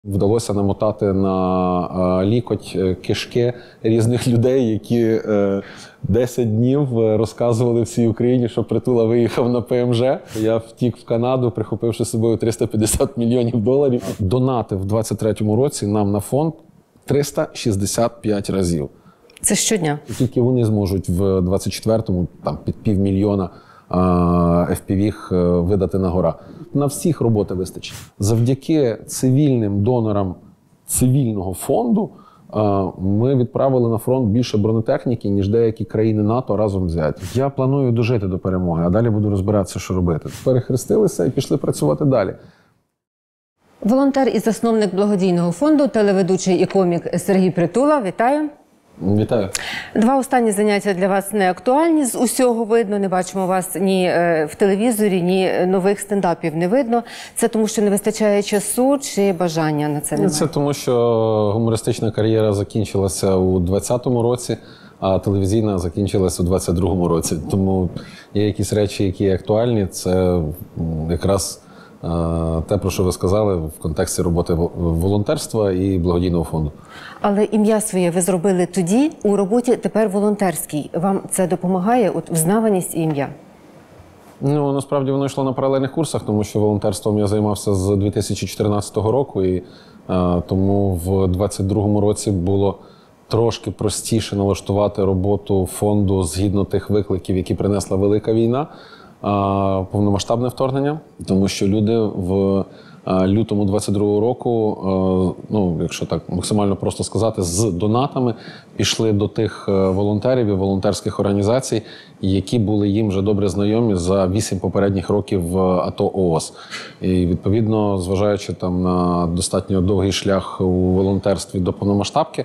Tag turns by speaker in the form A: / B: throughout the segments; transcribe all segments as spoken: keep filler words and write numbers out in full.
A: Вдалося намотати на лікоть кишки різних людей, які десять днів розказували всій Україні, що Притула виїхав на Пе Ем Же. Я втік в Канаду, прихопивши з собою триста п'ятдесят мільйонів доларів. Донати в двадцять третьому році нам на фонд триста шістдесят п'ять разів.
B: Це щодня?
A: Тільки вони зможуть в двадцять четвертому там під півмільйона еф пі ві видати на гора. На всіх роботи вистачить. Завдяки цивільним донорам цивільного фонду ми відправили на фронт більше бронетехніки, ніж деякі країни НАТО разом взяті. Я планую дожити до перемоги, а далі буду розбиратися, що робити. Перехрестилися і пішли працювати далі.
B: Волонтер і засновник благодійного фонду, телеведучий і комік Сергій Притула. Вітаю.
A: Вітаю.
B: Два останні заняття для вас не актуальні, з усього видно. Не бачимо вас ні в телевізорі, ні нових стендапів не видно. Це тому, що не вистачає часу чи бажання на це немає?
A: Це тому, що гумористична кар'єра закінчилася у двадцятому році, а телевізійна закінчилася у двадцять другому році. Тому є якісь речі, які актуальні. Це якраз те, про що ви сказали в контексті роботи волонтерства і благодійного фонду.
B: Але ім'я своє ви зробили тоді, у роботі тепер волонтерській. Вам це допомагає, от взнаваність і ім'я?
A: Ну, насправді воно йшло на паралельних курсах, тому що волонтерством я займався з дві тисячі чотирнадцятого року, і а, тому в двадцять другому році було трошки простіше налаштувати роботу фонду згідно тих викликів, які принесла велика війна, а, повномасштабне вторгнення, тому що люди в лютому двадцять другого року, ну, якщо так максимально просто сказати, з донатами пішли до тих волонтерів і волонтерських організацій, які були їм вже добре знайомі за вісім попередніх років в АТО ООС. І відповідно, зважаючи там на достатньо довгий шлях у волонтерстві до повномасштабки,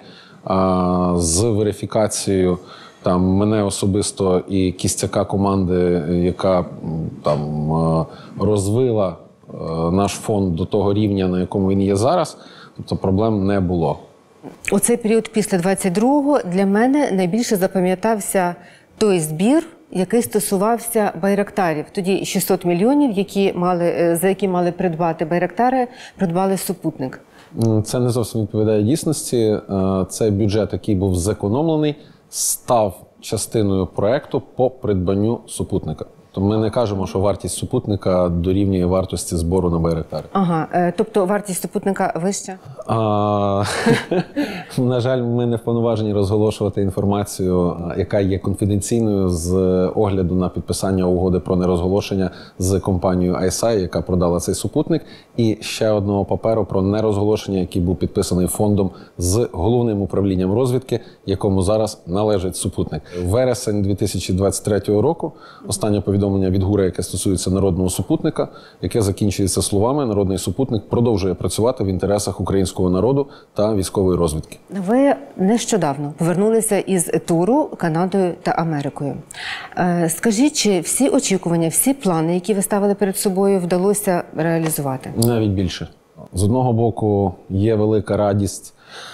A: з верифікацією там мене особисто і кістяка команди, яка там розвила наш фонд до того рівня, на якому він є зараз, тобто проблем не було.
B: У цей період після двадцять другого для мене найбільше запам'ятався той збір, який стосувався байрактарів. Тоді шістсот мільйонів, які мали, за які мали придбати байрактари, придбали супутник.
A: Це не зовсім відповідає дійсності. Цей бюджет, який був зекономлений, став частиною проекту по придбанню супутника. Ми не кажемо, що вартість супутника дорівнює вартості збору на байрактари.
B: Ага, тобто вартість супутника вища?
A: А, на жаль, ми не вповноважені розголошувати інформацію, яка є конфіденційною з огляду на підписання угоди про нерозголошення з компанією ай ес ай, яка продала цей супутник, і ще одного паперу про нерозголошення, який був підписаний фондом з головним управлінням розвідки, якому зараз належить супутник. Вересень дві тисячі двадцять третього року, останнє повідомлення від ГУРа, яке стосується народного супутника, яке закінчується словами: народний супутник продовжує працювати в інтересах українського народу та військової розвідки.
B: Ви нещодавно повернулися із туру Канадою та Америкою. Скажіть, чи всі очікування, всі плани, які ви ставили перед собою, вдалося реалізувати?
A: Навіть більше. З одного боку, є велика радість,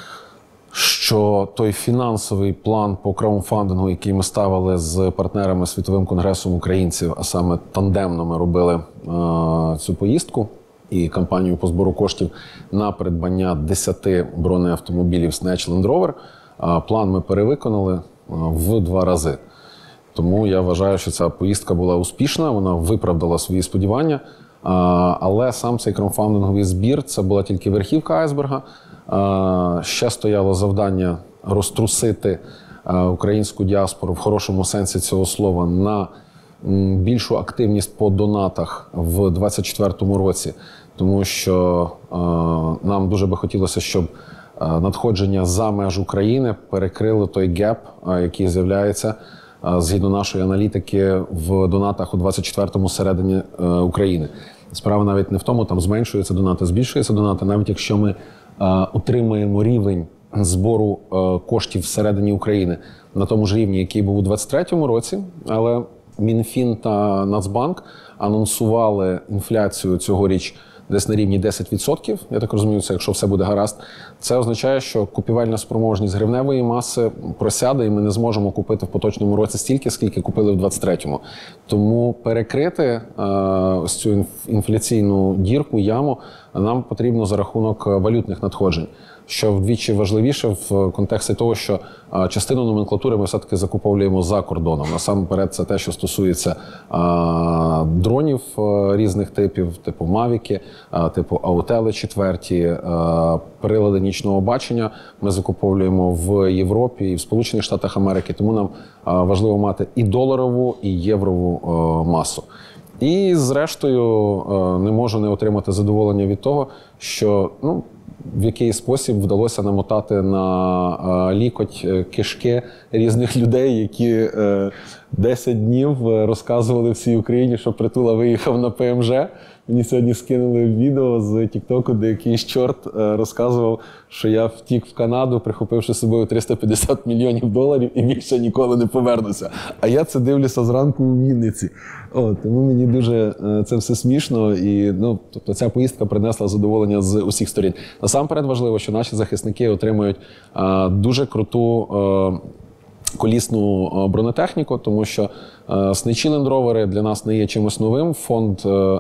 A: що той фінансовий план по краудфандингу, який ми ставили з партнерами Світовим конгресом українців, а саме тандемно ми робили е цю поїздку і кампанію по збору коштів на придбання десяти бронеавтомобілів Snatch Land Rover, е план ми перевиконали в два рази. Тому я вважаю, що ця поїздка була успішна, вона виправдала свої сподівання. Але сам цей краудфандинговий збір – це була тільки верхівка айсберга. Ще стояло завдання розтрусити українську діаспору в хорошому сенсі цього слова на більшу активність по донатах в двадцять четвертому році, тому що нам дуже би хотілося, щоб надходження за меж України перекрили той геп, який з'являється згідно нашої аналітики в донатах у двадцять четвертому середині України. Справа навіть не в тому, там зменшуються донати, збільшуються донати, навіть якщо ми отримаємо рівень збору коштів всередині України на тому ж рівні, який був у двадцять третьому році, але Мінфін та Нацбанк анонсували інфляцію цьогоріч десь на рівні десять відсотків, я так розумію, це якщо все буде гаразд. Це означає, що купівельна спроможність гривневої маси просяде, і ми не зможемо купити в поточному році стільки, скільки купили в двадцять третьому. Тому перекрити е, ось цю інфляційну дірку, яму нам потрібно за рахунок валютних надходжень, що вдвічі важливіше в контексті того, що частину номенклатури ми все-таки закуповуємо за кордоном. Насамперед, це те, що стосується а, дронів а, різних типів, типу Мавіки, а, типу Аутели четверті, а, прилади нічного бачення ми закуповуємо в Європі і в Сполучених Штатах Америки, тому нам а, важливо мати і доларову, і єврову а, масу. І, зрештою, а, не можу не отримати задоволення від того, що, ну, в який спосіб вдалося намотати на а, лікоть кишки різних людей, які е, десять днів розказували всій Україні, що Притула виїхав на Пе Ем Же. Мені сьогодні скинули відео з Тіктоку, де якийсь чорт е, розказував, що я втік в Канаду, прихопивши з собою триста п'ятдесят мільйонів доларів і більше ніколи не повернуся. А я це дивлюся зранку у Вінниці. О, тому мені дуже е, це все смішно. І, ну, тобто, ця поїздка принесла задоволення з усіх сторін. Насамперед важливо, що наші захисники отримують е, дуже круту е, колісну бронетехніку, тому що е, сничі лендровери для нас не є чимось новим. Фонд е,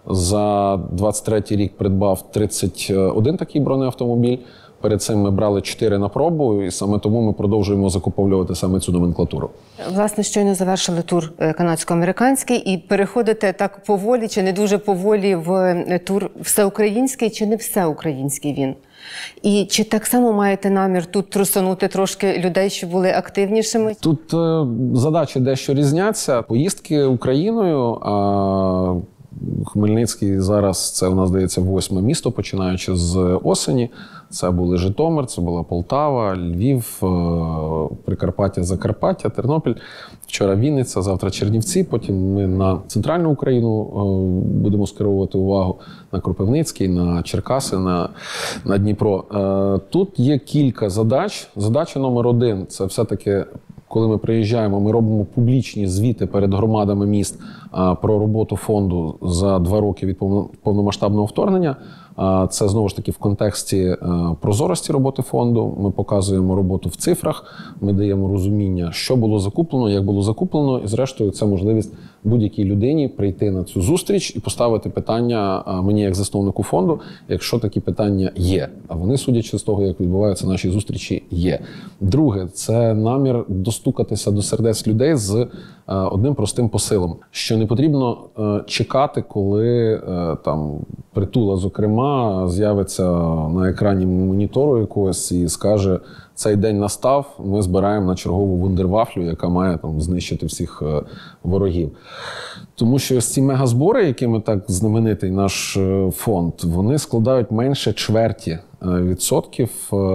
A: за двадцять третій рік придбав тридцять один такий бронеавтомобіль. Перед цим ми брали чотири на пробу, і саме тому ми продовжуємо закуповувати саме цю номенклатуру.
B: Власне, щойно завершили тур канадсько-американський і переходите так поволі, чи не дуже поволі, в тур всеукраїнський, чи не всеукраїнський він? І чи так само маєте намір тут трусанути трошки людей, щоб були активнішими?
A: Тут е, задачі дещо різняться. Поїздки Україною, а Хмельницький зараз, це у нас, здається, восьме місто, починаючи з осені. Це були Житомир, це була Полтава, Львів, Прикарпаття, Закарпаття, Тернопіль. Вчора Вінниця, завтра Чернівці. Потім ми на центральну Україну будемо скеровувати увагу, на Кропивницький, на Черкаси, на, на Дніпро. Тут є кілька задач. Задача номер один – це все-таки, коли ми приїжджаємо, ми робимо публічні звіти перед громадами міст а, про роботу фонду за два роки від повномасштабного вторгнення. А, це, знову ж таки, в контексті а, прозорості роботи фонду. Ми показуємо роботу в цифрах, ми даємо розуміння, що було закуплено, як було закуплено, і, зрештою, це можливість будь-якій людині прийти на цю зустріч і поставити питання а, мені, як засновнику фонду, якщо такі питання є. А вони, судячи з того, як відбуваються наші зустрічі, є. Друге, це намір достукатися до сердець людей з е, одним простим посилом, що не потрібно е, чекати, коли е, там Притула, зокрема, з'явиться на екрані монітору якогось і скаже: цей день настав, ми збираємо на чергову вундервафлю, яка має там знищити всіх е, ворогів. Тому що ці мегазбори, якими так знаменитий наш фонд, вони складають менше чверті відсотків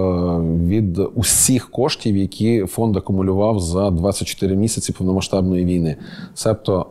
A: від усіх коштів, які фонд акумулював за двадцять чотири місяці повномасштабної війни. Себто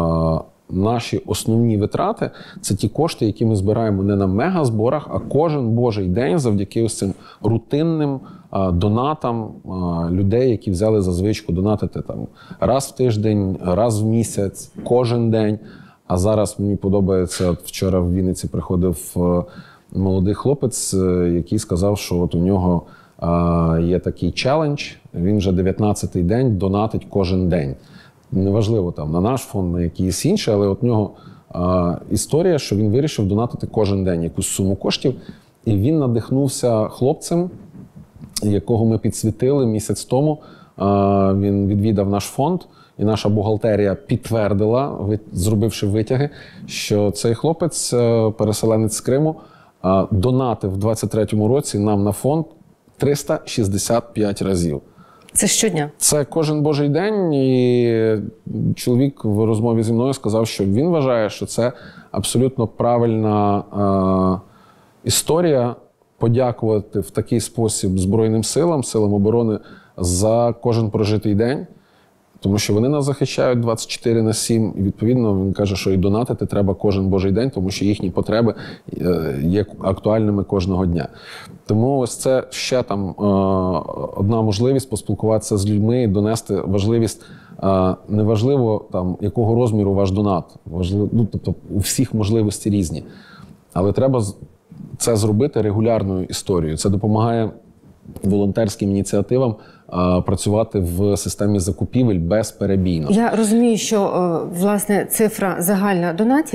A: наші основні витрати – це ті кошти, які ми збираємо не на мегазборах, а кожен божий день завдяки ось цим рутинним донатам людей, які взяли за звичку донатити там раз в тиждень, раз в місяць, кожен день. А зараз мені подобається, вчора в Вінниці приходив молодий хлопець, який сказав, що от у нього є такий челендж, він вже дев'ятнадцятий день донатить кожен день. Неважливо там на наш фонд, на якийсь інший, але от у нього а, історія, що він вирішив донатити кожен день якусь суму коштів, і він надихнувся хлопцем, якого ми підсвітили місяць тому. А, він відвідав наш фонд, і наша бухгалтерія підтвердила, зробивши витяги, що цей хлопець, переселенець з Криму, а, донатив в двадцять третьому році нам на фонд триста шістдесят п'ять разів.
B: Це щодня? Це
A: кожен божий день, і чоловік в розмові зі мною сказав, що він вважає, що це абсолютно правильна е, історія подякувати в такий спосіб Збройним силам, силам оборони за кожен прожитий день, тому що вони нас захищають двадцять чотири на сім, і відповідно він каже, що і донатити треба кожен божий день, тому що їхні потреби є актуальними кожного дня. Тому ось це ще там одна можливість поспілкуватися з людьми і донести важливість. Неважливо там, якого розміру ваш донат, важливо, ну, тобто у всіх можливості різні. Але треба це зробити регулярною історією. Це допомагає волонтерським ініціативам працювати в системі закупівель безперебійно.
B: Я розумію, що, власне, цифра загальна донатів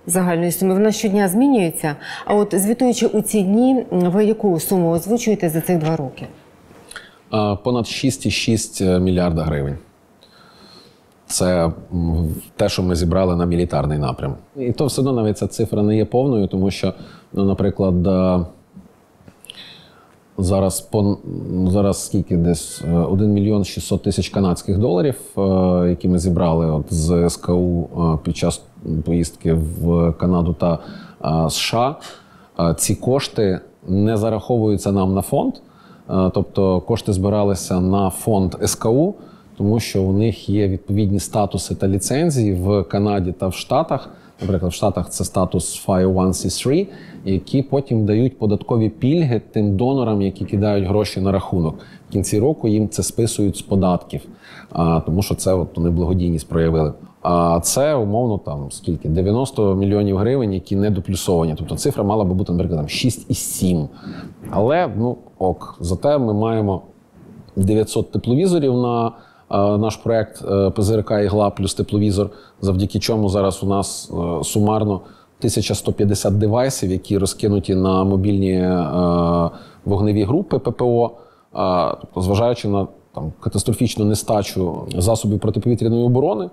B: загальної суми? Вона щодня змінюється. А от звітуючи у ці дні, ви яку суму озвучуєте за цих два роки?
A: Понад шість цілих шість мільярда гривень. Це те, що ми зібрали на мілітарний напрям. І то все одно навіть ця цифра не є повною, тому що, ну, наприклад, зараз, по, зараз скільки десь один мільйон шістсот тисяч канадських доларів, які ми зібрали от з ес ка у під час поїздки в Канаду та США. Ці кошти не зараховуються нам на фонд, тобто кошти збиралися на фонд ес ка у, тому що у них є відповідні статуси та ліцензії в Канаді та в Штатах. Наприклад, в Штатах це статус файв о ван сі три, які потім дають податкові пільги тим донорам, які кидають гроші на рахунок. В кінці року їм це списують з податків, а, тому що це от вони благодійність проявили. А це, умовно, там скільки? дев'яносто мільйонів гривень, які не доплюсовані. Тобто цифра мала би бути, наприклад, там шість цілих сім. Але, ну, ок, зате ми маємо дев'ятсот тепловізорів на наш проект пе зе ер ка «Ігла» плюс тепловізор, завдяки чому зараз у нас сумарно тисяча сто п'ятдесят девайсів, які розкинуті на мобільні вогневі групи пе пе о, тобто, зважаючи на там, катастрофічну нестачу засобів протиповітряної оборони,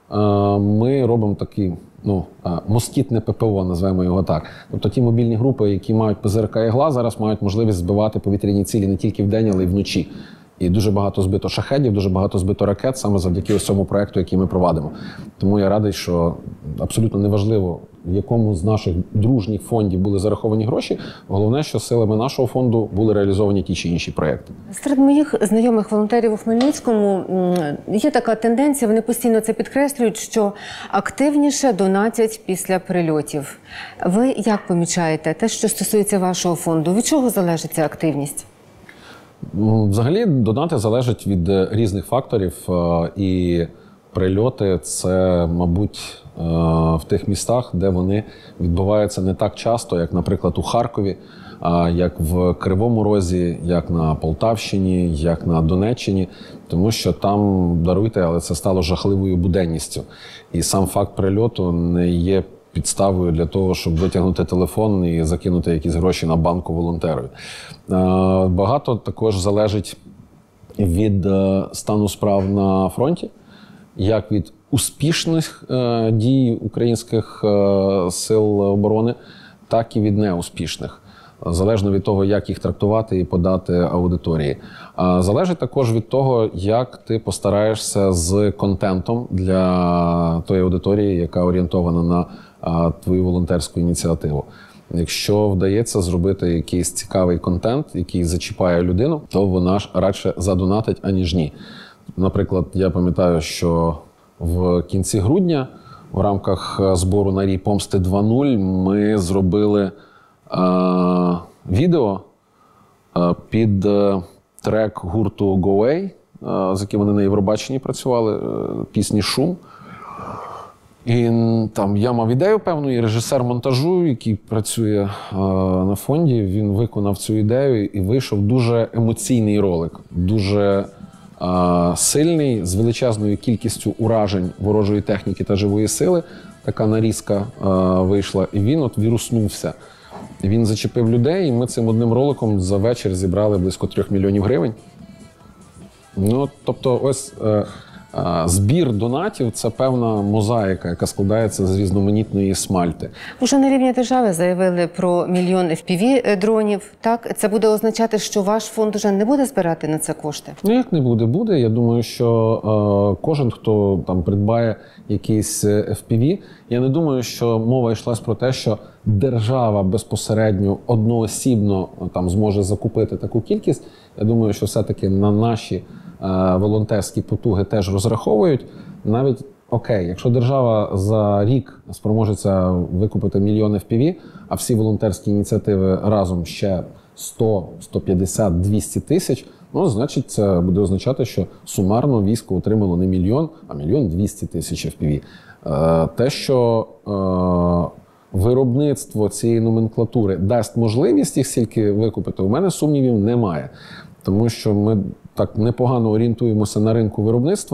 A: ми робимо такий, ну, москітне пе пе о, називаємо його так. Тобто ті мобільні групи, які мають пе зе ер ка «Ігла», зараз мають можливість збивати повітряні цілі не тільки вдень, але й вночі. І дуже багато збито шахедів, дуже багато збито ракет саме завдяки ось цьому проекту, який ми провадимо. Тому я радий, що абсолютно неважливо, в якому з наших дружніх фондів були зараховані гроші. Головне, що силами нашого фонду були реалізовані ті чи інші проекти.
B: Серед моїх знайомих волонтерів у Хмельницькому є така тенденція, вони постійно це підкреслюють, що активніше донатять після прильотів. Ви як помічаєте те, що стосується вашого фонду? Від чого залежить ця активність?
A: Взагалі, донати залежать від різних факторів, і прильоти – це, мабуть, в тих містах, де вони відбуваються не так часто, як, наприклад, у Харкові, як в Кривому Розі, як на Полтавщині, як на Донеччині, тому що там, даруйте, але це стало жахливою буденністю. І сам факт прильоту не є підставою для того, щоб витягнути телефон і закинути якісь гроші на банку волонтеру. Багато також залежить від стану справ на фронті, як від успішних дій українських сил оборони, так і від неуспішних. Залежно від того, як їх трактувати і подати аудиторії. Залежить також від того, як ти постараєшся з контентом для тої аудиторії, яка орієнтована на твою волонтерську ініціативу. Якщо вдається зробити якийсь цікавий контент, який зачіпає людину, то вона ж радше задонатить, аніж ні. Наприклад, я пам'ятаю, що в кінці грудня в рамках збору на Рій Помсти два нуль ми зробили а, відео а, під а, трек гурту Go Away, а, з яким вони на Євробаченні працювали, а, пісні «Шум». І там я мав ідею певну, і режисер монтажу, який працює а, на фонді, він виконав цю ідею і вийшов дуже емоційний ролик, дуже а, сильний, з величезною кількістю уражень ворожої техніки та живої сили. Така нарізка а, вийшла, і він от віруснувся. Він зачепив людей, і ми цим одним роликом за вечір зібрали близько трьох мільйонів гривень. Ну, тобто ось... А, збір донатів – це певна мозаїка, яка складається з різноманітної смальти.
B: Уже на рівні держави заявили про мільйон еф пі ві-дронів. Так? Це буде означати, що ваш фонд вже не буде збирати на це кошти?
A: Ну, як не буде? Буде. Я думаю, що е, кожен, хто там придбає якийсь еф пі ві, я не думаю, що мова йшлась про те, що держава безпосередньо одноосібно там зможе закупити таку кількість. Я думаю, що все-таки на наші волонтерські потуги теж розраховують. Навіть, окей, якщо держава за рік спроможеться викупити мільйон еф пі ві, а всі волонтерські ініціативи разом ще сто, сто п'ятдесят, двісті тисяч, ну, значить, це буде означати, що сумарно військо отримало не мільйон, а мільйон двісті тисяч еф пі ві. Те, що виробництво цієї номенклатури дасть можливість їх стільки викупити, у мене сумнівів немає. Тому що ми так непогано орієнтуємося на ринку виробництва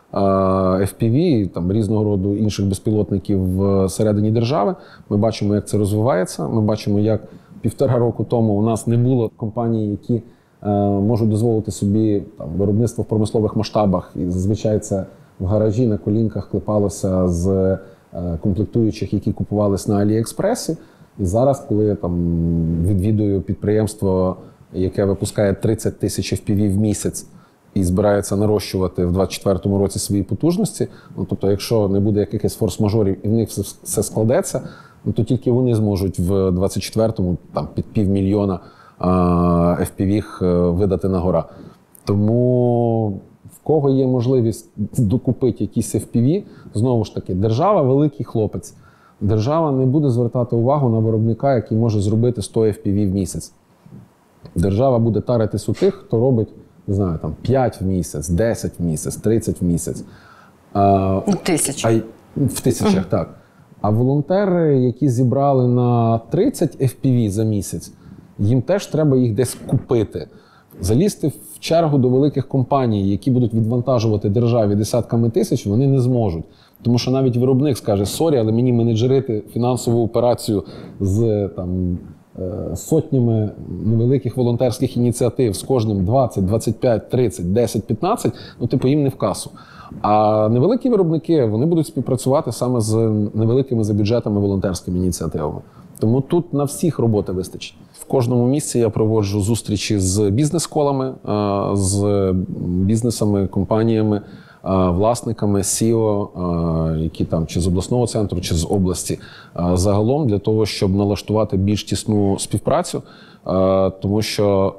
A: еф пі ві, там, різного роду інших безпілотників всередині держави. Ми бачимо, як це розвивається. Ми бачимо, як півтора року тому у нас не було компаній, які е, можуть дозволити собі там, виробництво в промислових масштабах. І зазвичай це в гаражі на колінках клепалося з е, комплектуючих, які купувалися на Аліекспресі. І зараз, коли я там відвідую підприємство, яке випускає тридцять тисяч еф пі ві в місяць і збирається нарощувати в двадцять четвертому році свої потужності, ну, тобто, якщо не буде якихось форс-мажорів і в них все, все складеться, ну, то тільки вони зможуть в двадцять четвертому там, під півмільйона еф пі ві видати на гора. Тому в кого є можливість докупити якісь еф пі ві, знову ж таки, держава – великий хлопець. Держава не буде звертати увагу на виробника, який може зробити сто еф пі ві в місяць. Держава буде таритись у тих, хто робить, не знаю, там п'ять в місяць, десять в місяць, тридцять в місяць. А,
B: Тисяч.
A: А, в тисячах, uh-huh. так. А волонтери, які зібрали на тридцять еф пі ві за місяць, їм теж треба їх десь купити. Залізти в чергу до великих компаній, які будуть відвантажувати державі десятками тисяч, вони не зможуть. Тому що навіть виробник скаже: сорі, але мені менеджерити фінансову операцію з там, сотнями невеликих волонтерських ініціатив, з кожним двадцять, двадцять п'ять, тридцять, десять, п'ятнадцять, ну, типу, їм не в касу. А невеликі виробники, вони будуть співпрацювати саме з невеликими за бюджетами волонтерськими ініціативами. Тому тут на всіх роботи вистачить. В кожному місці я проводжу зустрічі з бізнес-колами, з бізнесами, компаніями, власниками, сі і о, які там чи з обласного центру, чи з області, загалом для того, щоб налаштувати більш тісну співпрацю, тому що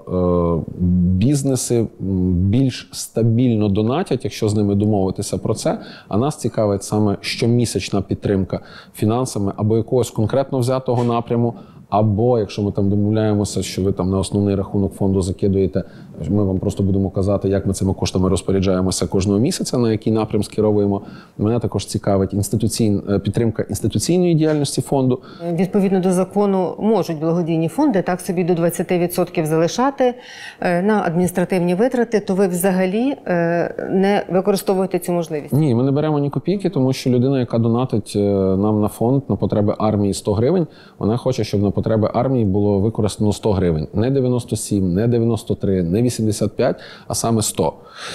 A: бізнеси більш стабільно донатять, якщо з ними домовитися про це, а нас цікавить саме щомісячна підтримка фінансами або якогось конкретно взятого напряму, або якщо ми там домовляємося, що ви там на основний рахунок фонду закидуєте, ми вам просто будемо казати, як ми цими коштами розпоряджаємося кожного місяця, на який напрям скеровуємо. Мене також цікавить інституційна підтримка інституційної діяльності фонду.
B: Відповідно до закону можуть благодійні фонди так собі до двадцять відсотків залишати на адміністративні витрати, то ви взагалі не використовуєте цю можливість?
A: Ні, ми не беремо ні копійки, тому що людина, яка донатить нам на фонд на потреби армії сто гривень, вона хоче, щоб на потреби армії було використано сто гривень. Не дев'яносто сім, не дев'яносто три, не вісімдесят п'ять, а саме сто.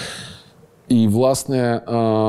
A: І, власне,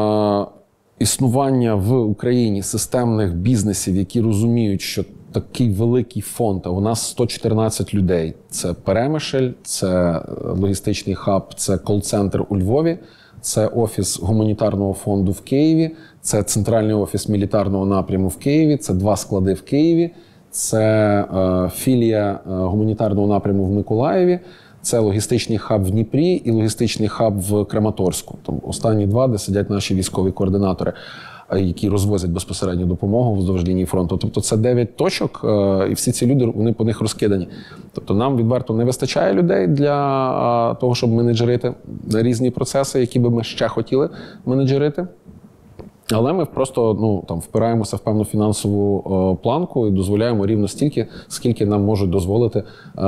A: існування в Україні системних бізнесів, які розуміють, що такий великий фонд, а у нас сто чотирнадцять людей. Це Перемишль, це логістичний хаб, це кол-центр у Львові, це офіс гуманітарного фонду в Києві, це центральний офіс мілітарного напряму в Києві, це два склади в Києві, це е, філія е, гуманітарного напряму в Миколаєві, це логістичний хаб в Дніпрі і логістичний хаб в Краматорську. Там останні два, де сидять наші військові координатори, е, які розвозять безпосередню допомогу вздовж лінії фронту. Тобто це дев'ять точок, е, і всі ці люди, вони по них розкидані. Тобто нам відверто не вистачає людей для е, того, щоб менеджерити різні процеси, які би ми ще хотіли менеджерити. Але ми просто ну, там, впираємося в певну фінансову о, планку і дозволяємо рівно стільки, скільки нам можуть дозволити е,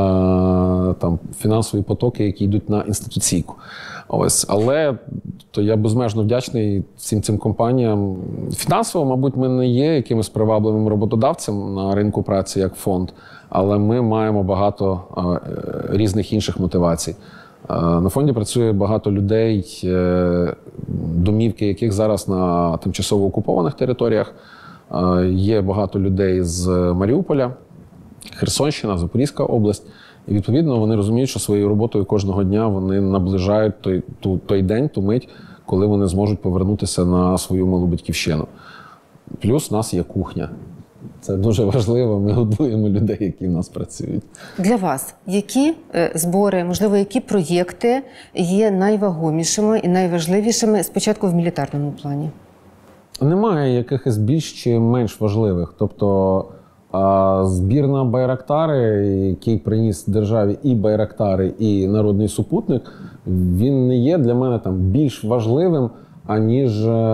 A: там, фінансові потоки, які йдуть на інституційку. Ось. Але то я безмежно вдячний всім цим компаніям. Фінансово, мабуть, ми не є якимось привабливим роботодавцем на ринку праці як фонд, але ми маємо багато е, різних інших мотивацій. На фонді працює багато людей, домівки яких зараз на тимчасово окупованих територіях. Є багато людей з Маріуполя, Херсонщина, Запорізька область. І, відповідно, вони розуміють, що своєю роботою кожного дня вони наближають той, той день, ту мить, коли вони зможуть повернутися на свою малу батьківщину. Плюс у нас є кухня. Це дуже важливо, ми годуємо людей, які в нас працюють.
B: Для вас які збори, можливо, які проєкти є найвагомішими і найважливішими спочатку в мілітарному плані?
A: Немає якихось більш чи менш важливих. Тобто збір на Байрактари, який приніс державі і Байрактари, і народний супутник, він не є для мене там більш важливим, аніж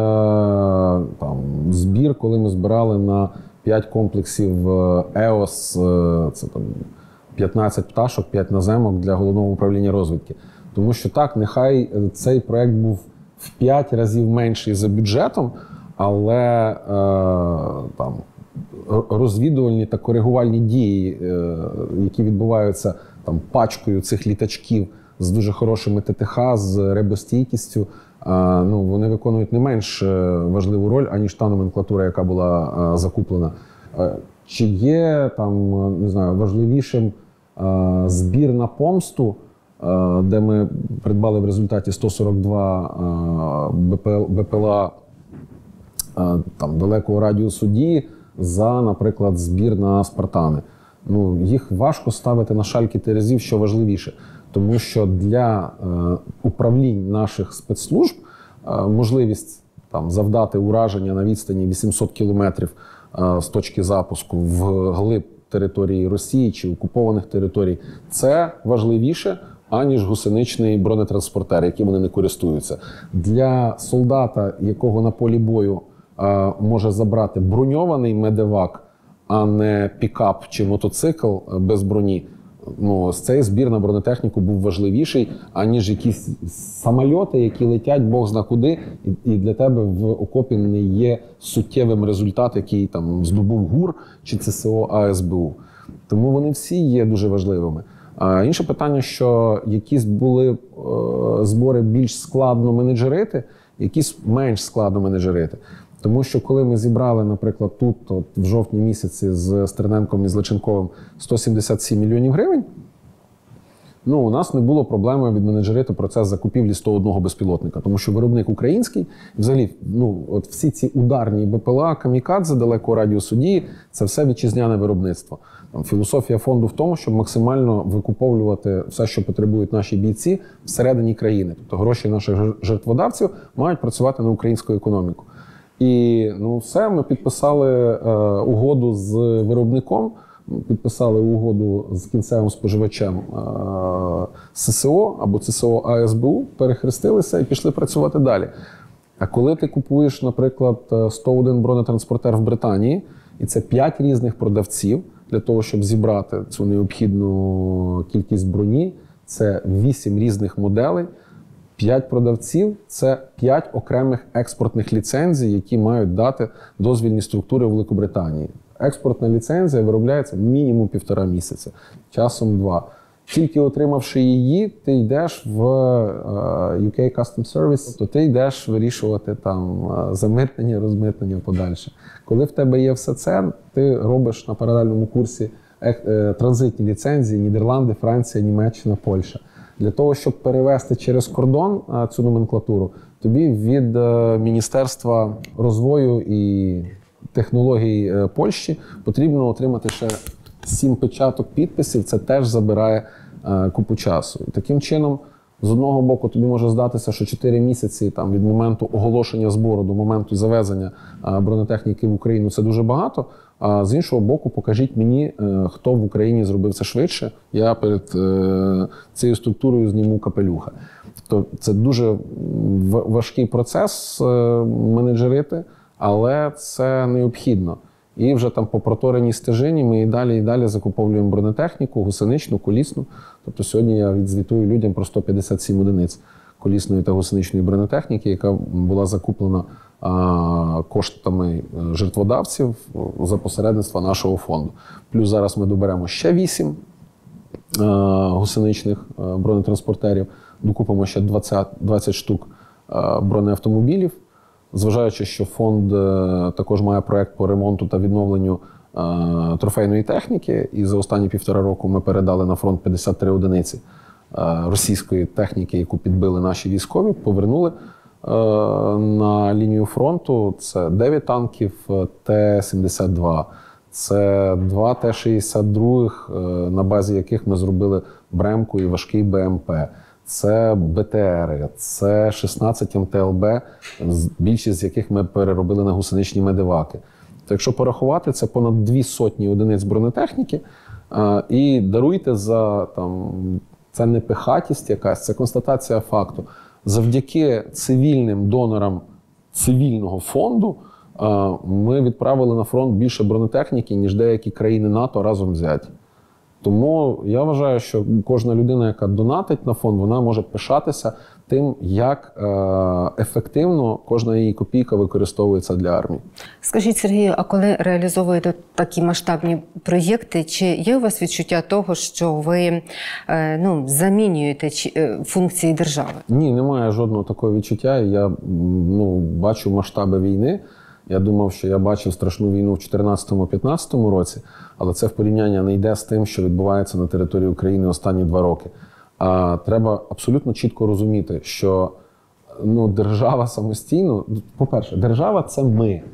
A: там, збір, коли ми збирали на п'ять комплексів ЕОС, це там п'ятнадцять пташок, п'ять наземок для Головного управління розвідки. Тому що так, нехай цей проект був в п'ять разів менший за бюджетом, але е, там, розвідувальні та коригувальні дії, е, які відбуваються там, пачкою цих літачків з дуже хорошими ТТХ, з ребостійкістю, е, ну, вони виконують не менш важливу роль, аніж та номенклатура, яка була е, закуплена. Е, чи є там, не знаю, важливішим е, збір на помсту, е, де ми придбали в результаті сто сорок два е, БПЛА там, далекого радіусу дії за, наприклад, збір на Спартани. Ну, їх важко ставити на шальки терезів, що важливіше. Тому що для е, управлінь наших спецслужб е, можливість там, завдати ураження на відстані вісімсот кілометрів е, з точки запуску в глиб території Росії чи окупованих територій – це важливіше, аніж гусеничний бронетранспортер, яким вони не користуються. Для солдата, якого на полі бою е, може забрати броньований медевак, а не пікап чи мотоцикл без броні, ну, цей збір на бронетехніку був важливіший, аніж якісь самольоти, які летять бог зна куди, і, і для тебе в окопі не є суттєвим результат, який там здобув ГУР чи ЦСО АСБУ. Тому вони всі є дуже важливими. А інше питання, що якісь були е, збори більш складно менеджерити, якісь менш складно менеджерити. Тому що коли ми зібрали, наприклад, тут от, в жовтні місяці з Стерненком і з Личенковим сто сімдесят сім мільйонів гривень, ну, у нас не було проблеми відменеджерити процес закупівлі сто одного безпілотника. Тому що виробник український, і взагалі, ну, от всі ці ударні БПЛА, камікадзе далекого радіусу дії, це все вітчизняне виробництво. Там, філософія фонду в тому, щоб максимально викуповувати все, що потребують наші бійці всередині країни. Тобто гроші наших жертводавців мають працювати на українську економіку. І ну, все, ми підписали е, угоду з виробником, підписали угоду з кінцевим споживачем е, ССО або ЦСО АСБУ, перехрестилися і пішли працювати далі. А коли ти купуєш, наприклад, сто один бронетранспортер в Британії, і це п'ять різних продавців для того, щоб зібрати цю необхідну кількість броні, це вісім різних моделей, п'ять продавців – це п'ять окремих експортних ліцензій, які мають дати дозвільні структури в Великобританії. Експортна ліцензія виробляється мінімум півтора місяця, часом два. Тільки отримавши її, ти йдеш в ю кей Customs Service, то ти йдеш вирішувати там замитнення, розмитнення подальше. Коли в тебе є все це, ти робиш на паралельному курсі транзитні ліцензії Нідерланди, Франція, Німеччина, Польща. Для того, щоб перевести через кордон цю номенклатуру, тобі від Міністерства розвою і технологій Польщі потрібно отримати ще сім печаток підписів, це теж забирає купу часу. І таким чином, з одного боку, тобі може здатися, що чотири місяці там, від моменту оголошення збору до моменту завезення бронетехніки в Україну – це дуже багато, а з іншого боку, покажіть мені, хто в Україні зробив це швидше, я перед цією структурою зніму капелюха. Тобто це дуже важкий процес менеджерити, але це необхідно. І вже там по протореній стежині ми і далі, і далі закуповуємо бронетехніку, гусеничну, колісну. Тобто сьогодні я відзвітую людям про сто п'ятдесят сім одиниць колісної та гусеничної бронетехніки, яка була закуплена а, коштами жертводавців за посередництва нашого фонду. Плюс зараз ми доберемо ще вісім а, гусеничних а, бронетранспортерів, докупимо ще двадцять, двадцять штук а, бронеавтомобілів. Зважаючи, що фонд також має проєкт по ремонту та відновленню е, трофейної техніки, і за останні півтора року ми передали на фронт п'ятдесят три одиниці е, російської техніки, яку підбили наші військові, повернули е, на лінію фронту. Це дев'ять танків Т сімдесят два, це два Т шістдесят два, е, на базі яких ми зробили бремку і важкий Б М П. Це Б Т Р, це шістнадцять М Т Л Б, більшість з яких ми переробили на гусеничні медеваки. То якщо порахувати, це понад дві сотні одиниць бронетехніки. І даруйте за, там, це не пихатість якась, це констатація факту. Завдяки цивільним донорам цивільного фонду ми відправили на фронт більше бронетехніки, ніж деякі країни НАТО разом взяті. Тому я вважаю, що кожна людина, яка донатить на фонд, вона може пишатися тим, як е, ефективно кожна її копійка використовується для армії.
B: Скажіть, Сергію, а коли реалізовуєте такі масштабні проєкти, чи є у вас відчуття того, що ви е, ну, замінюєте чи, е, функції держави?
A: Ні, немає жодного такого відчуття. Я ну, бачу масштаби війни. Я думав, що я бачив страшну війну в чотирнадцятому-п'ятнадцятому році, але це в порівняння не йде з тим, що відбувається на території України останні два роки. А треба абсолютно чітко розуміти, що ну, держава самостійно, по-перше, держава – це ми. Е,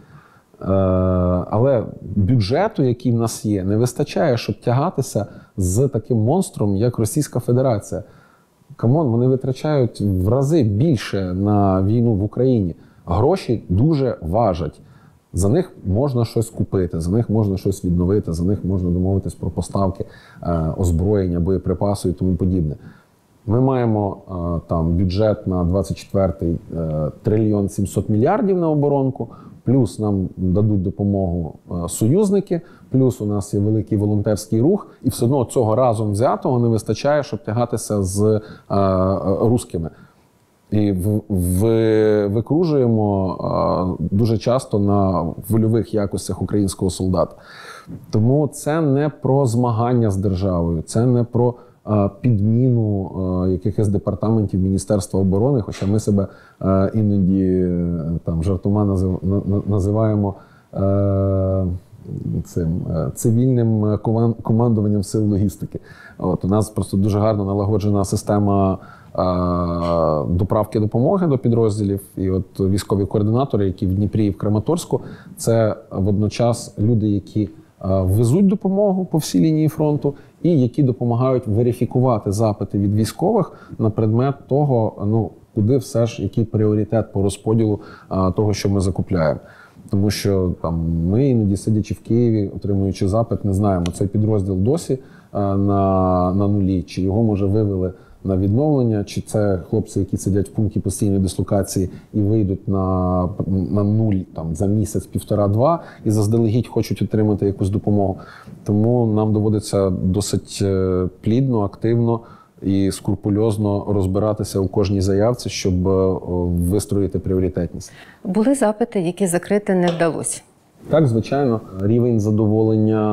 A: але бюджету, який в нас є, не вистачає, щоб тягатися з таким монстром, як Російська Федерація. Камон, вони витрачають в рази більше на війну в Україні. Гроші дуже важать. За них можна щось купити, за них можна щось відновити, за них можна домовитись про поставки е, озброєння, боєприпасу і тому подібне. Ми маємо е, там бюджет на двадцять четвертий е, трильйон сімсот мільярдів на оборонку, плюс нам дадуть допомогу е, союзники, плюс у нас є великий волонтерський рух, і все одно цього разом взятого не вистачає, щоб тягатися з е, е, русскими. І в, в, викружуємо а, дуже часто на вольових якостях українського солдата. Тому це не про змагання з державою, це не про а, підміну а, якихось департаментів Міністерства оборони, хоча ми себе а, іноді там жартома назив, на, називаємо а, цим цивільним командуванням сил логістики. От, у нас просто дуже гарно налагоджена система доправки допомоги до підрозділів. І от військові координатори, які в Дніпрі і в Краматорську, це водночас люди, які везуть допомогу по всій лінії фронту і які допомагають верифікувати запити від військових на предмет того, ну, куди все ж, який пріоритет по розподілу того, що ми закупляємо. Тому що там ми іноді, сидячи в Києві, отримуючи запит, не знаємо, цей підрозділ досі на, на нулі, чи його, може, вивели на відновлення, чи це хлопці, які сидять в пункті постійної дислокації і вийдуть на, на нуль там, за місяць, півтора-два, і заздалегідь хочуть отримати якусь допомогу. Тому нам доводиться досить плідно, активно і скрупульозно розбиратися у кожній заявці, щоб вистроїти пріоритетність.
B: Були запити, які закрити не вдалося?
A: Так, звичайно. Рівень задоволення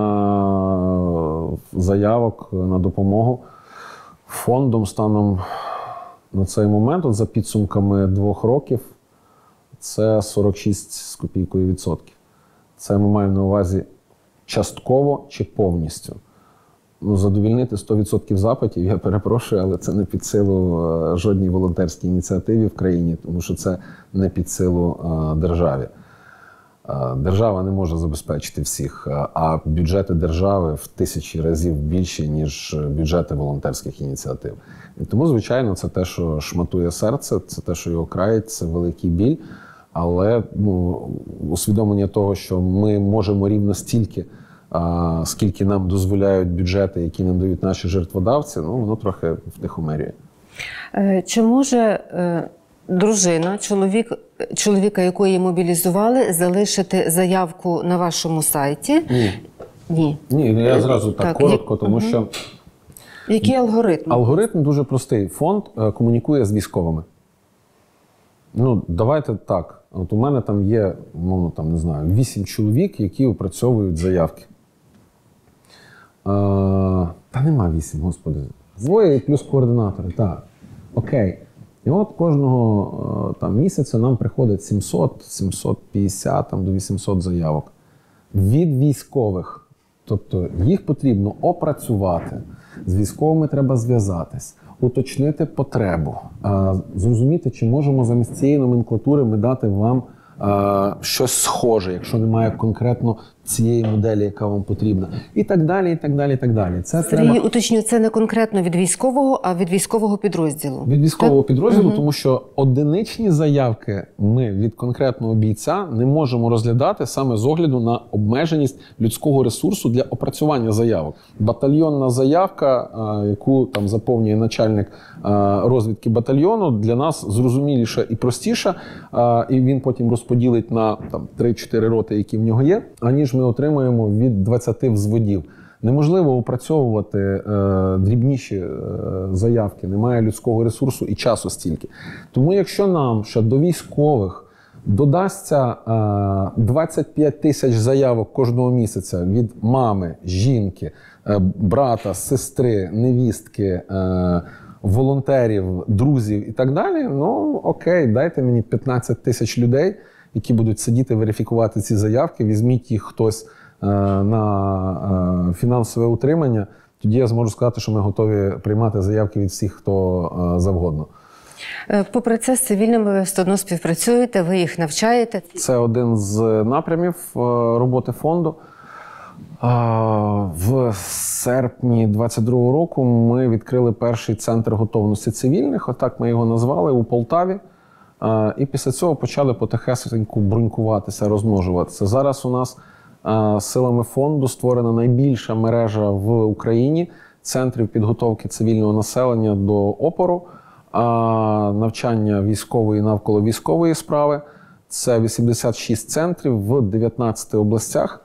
A: заявок на допомогу фондом станом на цей момент, от за підсумками двох років, це сорок шість з копійкою відсотків. Це ми маємо на увазі частково чи повністю. Ну, задовільнити сто відсотків запитів, я перепрошую, але це не під силу е, жодній волонтерській ініціативі в країні, тому що це не під силу е, державі. Е, держава не може забезпечити всіх, е, а бюджети держави в тисячі разів більші, ніж бюджети волонтерських ініціатив. І тому, звичайно, це те, що шматує серце, це те, що його країть, це великий біль. Але ну, усвідомлення того, що ми можемо рівно стільки, а скільки нам дозволяють бюджети, які нам дають наші жертводавці, ну, воно трохи втихомирює.
B: Чи може е, дружина, чоловік, чоловіка, якої мобілізували, залишити заявку на вашому сайті?
A: Ні.
B: Ні.
A: Ні, я зразу так, так коротко, як... тому угу. що...
B: Який алгоритм?
A: Алгоритм дуже простий. Фонд е, комунікує з військовими. Ну, давайте так. От у мене там є, мовно, там, не знаю, вісім чоловік, які опрацьовують заявки. А, та нема вісім, господи. Двоє плюс координатори, так. Окей. І от кожного там, місяця нам приходить сімсот, сімсот п'ятдесят, там, до вісімсот заявок. Від військових. Тобто їх потрібно опрацювати. З військовими треба зв'язатись, уточнити потребу, зрозуміти, чи можемо замість цієї номенклатури ми дати вам щось схоже, якщо немає конкретно цієї моделі, яка вам потрібна. І так далі, і так далі, і так далі. Це
B: Сергій,
A: треба...
B: уточню, це не конкретно від військового, а від військового підрозділу.
A: Від військового
B: так?
A: підрозділу,
B: угу.
A: Тому що одиничні заявки ми від конкретного бійця не можемо розглядати саме з огляду на обмеженість людського ресурсу для опрацювання заявок. Батальйонна заявка, яку там заповнює начальник розвідки батальйону, для нас зрозуміліша і простіша, і він потім розподілить на там три-чотири роти, які в нього є, аніж ми отримуємо від двадцяти взводів. Неможливо опрацьовувати е, дрібніші е, заявки, немає людського ресурсу і часу стільки. Тому якщо нам ще до військових додасться е, двадцять п'ять тисяч заявок кожного місяця від мами, жінки, е, брата, сестри, невістки, е, волонтерів, друзів і так далі, ну окей, дайте мені п'ятнадцять тисяч людей, які будуть сидіти, верифікувати ці заявки, візьміть їх хтось е, на е, фінансове утримання, тоді я зможу сказати, що ми готові приймати заявки від всіх, хто е, завгодно.
B: Попри це, з цивільними ви все одно співпрацюєте, ви їх навчаєте?
A: Це один з напрямів е, роботи фонду. В серпні двадцять другого року ми відкрили перший центр готовності цивільних, отак ми його назвали, у Полтаві. І після цього почали потихесеньку брунькуватися, розмножуватися. Зараз у нас силами фонду створена найбільша мережа в Україні центрів підготовки цивільного населення до опору, навчання військової і навколо військової справи. Це вісімдесят шість центрів в дев'ятнадцяти областях.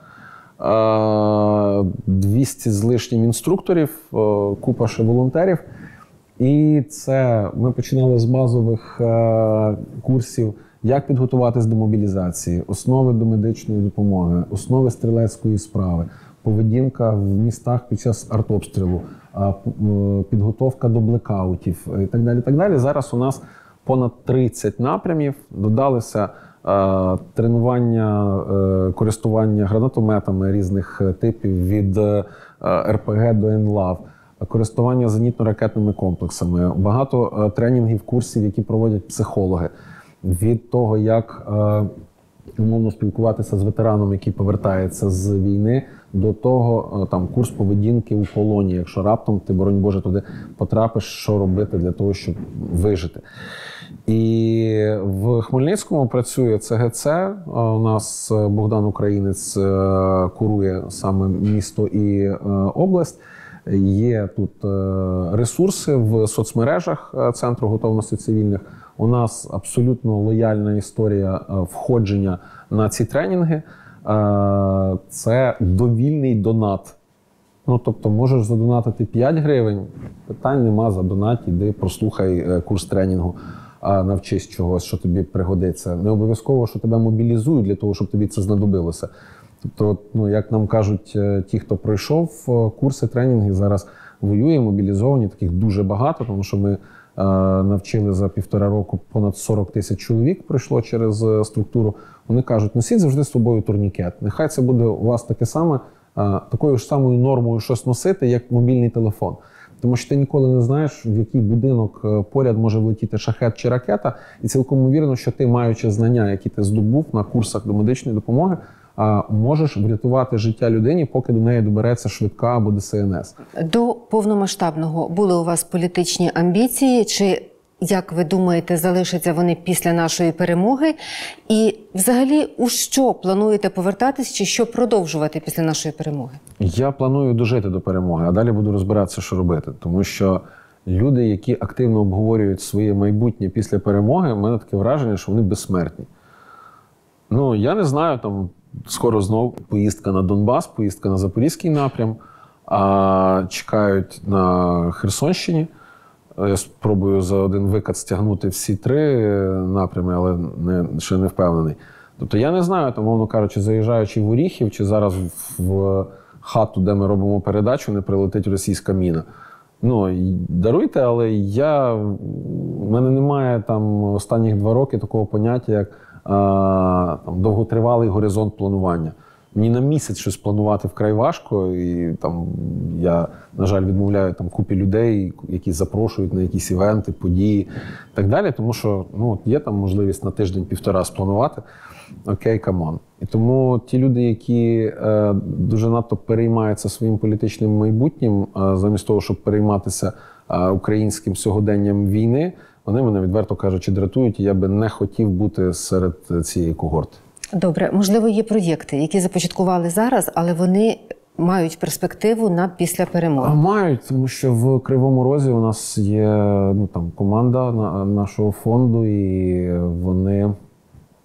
A: двісті з лишнім інструкторів, купа ще волонтерів. І це ми починали з базових курсів, як підготуватись до мобілізації, основи до медичної допомоги, основи стрілецької справи, поведінка в містах під час артобстрілу, підготовка до блекаутів і так далі. Так далі. Зараз у нас понад тридцять напрямів, додалися тренування, користування гранатометами різних типів від ер пе ге до ен-лав, користування зенітно-ракетними комплексами, багато тренінгів, курсів, які проводять психологи, від того, як умовно спілкуватися з ветераном, який повертається з війни, до того, там, курс поведінки у полоні, якщо раптом ти, боронь Боже, туди потрапиш, що робити для того, щоб вижити. І в Хмельницькому працює це ге це. У нас Богдан Українець курує саме місто і область. Є тут ресурси в соцмережах Центру готовності цивільних. У нас абсолютно лояльна історія входження на ці тренінги. Це довільний донат. Ну, тобто, можеш задонатити п'ять гривень, питань нема, задонать, іди, прослухай курс тренінгу, навчись чогось, що тобі пригодиться. Не обов'язково, що тебе мобілізують для того, щоб тобі це знадобилося. Тобто, ну, як нам кажуть ті, хто пройшов курси, тренінги, зараз воює, мобілізовані, таких дуже багато, тому що ми е, навчили за півтора року понад сорок тисяч чоловік пройшло через структуру. Вони кажуть, носіть завжди з собою турнікет. Нехай це буде у вас таке саме, е, такою ж самою нормою щось носити, як мобільний телефон. Тому що ти ніколи не знаєш, в який будинок поряд може влетіти шахет чи ракета, і цілком ймовірно, що ти, маючи знання, які ти здобув на курсах до медичної допомоги, можеш врятувати життя людині, поки до неї добереться швидка або де се ен ес.
B: До повномасштабного були у вас політичні амбіції? Чи, як ви думаєте, залишаться вони після нашої перемоги? І взагалі, у що плануєте повертатись, чи що продовжувати після нашої перемоги?
A: Я планую дожити до перемоги, а далі буду розбиратися, що робити. Тому що люди, які активно обговорюють своє майбутнє після перемоги, у мене таке враження, що вони безсмертні. Ну, я не знаю, там, скоро знов поїздка на Донбас, поїздка на Запорізький напрям, а чекають на Херсонщині. Я спробую за один викат стягнути всі три напрями, але не, ще не впевнений. Тобто я не знаю, там, мовно кажучи, заїжджаючи в Оріхів, чи зараз в хату, де ми робимо передачу, не прилетить російська міна. Ну, даруйте, але я, в мене немає там останніх два роки такого поняття, як а, там, довготривалий горизонт планування. Мені на місяць щось планувати вкрай важко, і там я, на жаль, відмовляю там купі людей, які запрошують на якісь івенти, події і так далі, тому що ну, є там можливість на тиждень-півтора спланувати. Окей, камон. І тому ті люди, які е, дуже надто переймаються своїм політичним майбутнім, е, замість того, щоб перейматися е, українським сьогоденням війни, вони мене, відверто кажучи, дратують, і я би не хотів бути серед цієї когорти. Добре, можливо, є проєкти, які започаткували зараз, але вони мають перспективу на після перемоги? А мають, тому що в Кривому Розі у нас є ну, там, команда на, нашого фонду, і вони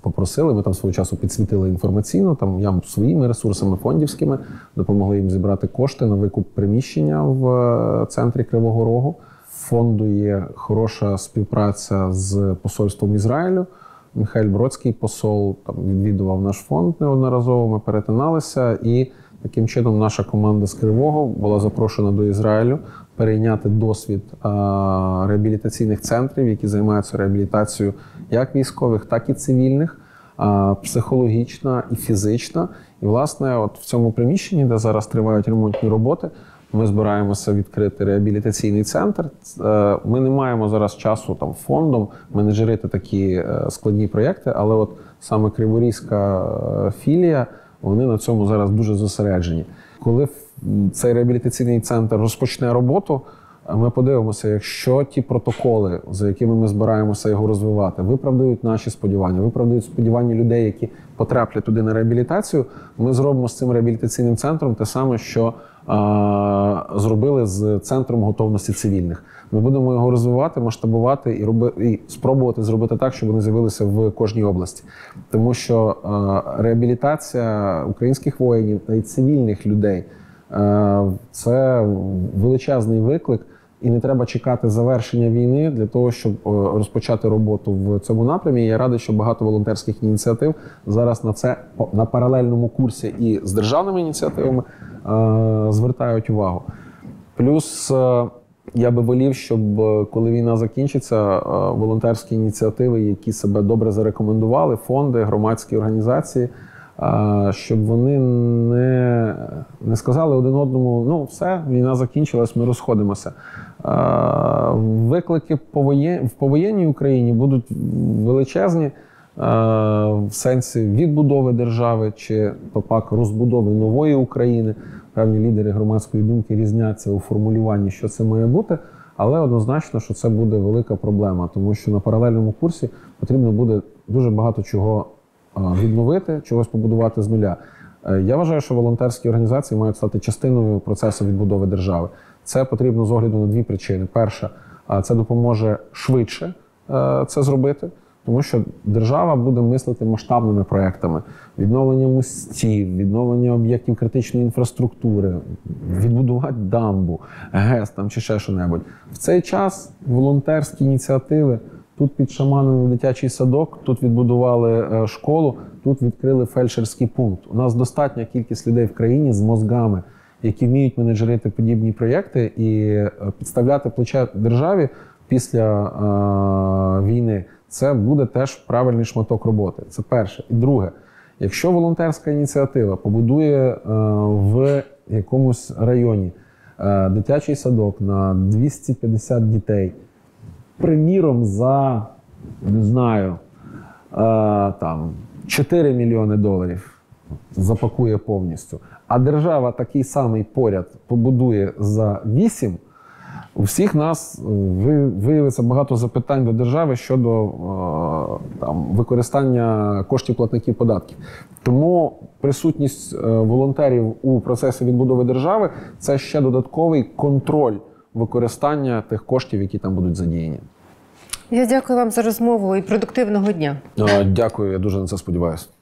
A: попросили, ми там свого часу підсвітили інформаційно, там я своїми ресурсами фондівськими допомогли їм зібрати кошти на викуп приміщення в центрі Кривого Рогу. В фонду є хороша співпраця з посольством Ізраїлю. Михайль Бродський, посол, там відвідував наш фонд неодноразово, ми перетиналися, і таким чином наша команда з Кривого була запрошена до Ізраїлю перейняти досвід а, реабілітаційних центрів, які займаються реабілітацією як військових, так і цивільних, а, психологічна і фізична. І, власне, от в цьому приміщенні, де зараз тривають ремонтні роботи, ми збираємося відкрити реабілітаційний центр. Ми не маємо зараз часу там фондом менеджерити такі складні проєкти, але от саме Криворізька філія, вони на цьому зараз дуже зосереджені. Коли цей реабілітаційний центр розпочне роботу, ми подивимося, якщо ті протоколи, за якими ми збираємося його розвивати, виправдають наші сподівання, виправдають сподівання людей, які потраплять туди на реабілітацію, ми зробимо з цим реабілітаційним центром те саме, що а, зробили з центром готовності цивільних. Ми будемо його розвивати, масштабувати і, роби, і спробувати зробити так, щоб вони з'явилися в кожній області. Тому що а, реабілітація українських воїнів та й цивільних людей а, – це величезний виклик. І не треба чекати завершення війни для того, щоб розпочати роботу в цьому напрямі. Я радий, що багато волонтерських ініціатив зараз на це на паралельному курсі і з державними ініціативами е, звертають увагу. Плюс е, я би волів, щоб коли війна закінчиться, е, волонтерські ініціативи, які себе добре зарекомендували, фонди, громадські організації, щоб вони не, не сказали один одному, ну все, війна закінчилась, ми розходимося. Виклики в повоєнній Україні будуть величезні в сенсі відбудови держави чи то пак розбудови нової України. Певні лідери громадської думки різняться у формулюванні, що це має бути, але однозначно, що це буде велика проблема, тому що на паралельному курсі потрібно буде дуже багато чого відновити, чогось побудувати з нуля. Я вважаю, що волонтерські організації мають стати частиною процесу відбудови держави. Це потрібно з огляду на дві причини. Перша, це допоможе швидше це зробити, тому що держава буде мислити масштабними проектами. Відновлення мостів, відновлення об'єктів критичної інфраструктури, відбудувати дамбу, ГЕС там, чи ще що-небудь. В цей час волонтерські ініціативи. Тут підшаманили дитячий садок, тут відбудували школу, тут відкрили фельдшерський пункт. У нас достатня кількість людей в країні з мозгами, які вміють менеджерити подібні проєкти і підставляти плече державі після е, війни. Це буде теж правильний шматок роботи. Це перше. І друге, якщо волонтерська ініціатива побудує е, в якомусь районі е, дитячий садок на двісті п'ятдесят дітей, приміром, за, не знаю, е, там, чотири мільйони доларів запакує повністю, а держава такий самий поряд побудує за вісім, у всіх нас виявиться багато запитань до держави щодо е, там, використання коштів платників податків. Тому присутність е, волонтерів у процесі відбудови держави – це ще додатковий контроль використання тих коштів, які там будуть задіяні.
B: Я дякую вам за розмову і продуктивного дня.
A: Дякую, я дуже на це сподіваюся.